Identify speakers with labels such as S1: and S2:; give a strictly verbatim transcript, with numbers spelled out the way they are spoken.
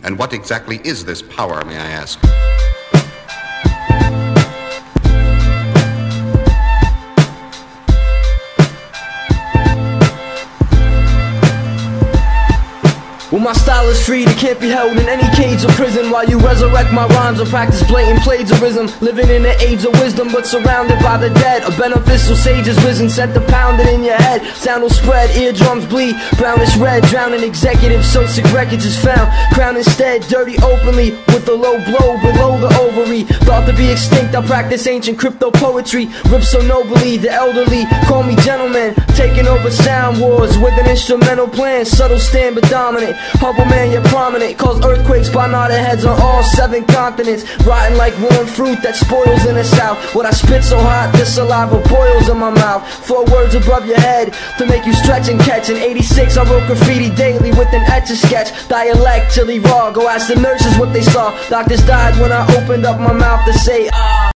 S1: And what exactly is this power, may I ask?
S2: Well, my style is freed, it can't be held in any cage or prison. While you resurrect my rhymes or practice blatant plagiarism. Living in the age of wisdom, but surrounded by the dead. A beneficial sage has risen, set the pounding in your head. Sound will spread, eardrums bleed, brownish red. Drowning executives, so sick wreckage is found. Crown instead, dirty openly, with a low blow below the ovary. Thought to be extinct, I practice ancient crypto poetry. Rip so nobly, the elderly call me gentleman. Taking over sound wars with an instrumental plan. Subtle stand but dominant. Humble man, you're prominent. Cause earthquakes by nodded heads on all seven continents. Rotten like worn fruit that spoils in the south. What I spit so hot, this saliva boils in my mouth. Four words above your head to make you stretch and catch. In eighty-six I wrote graffiti daily with an etch-a-sketch. Dialect till he raw, go ask the nurses what they saw. Doctors died when I opened up my mouth to say ah.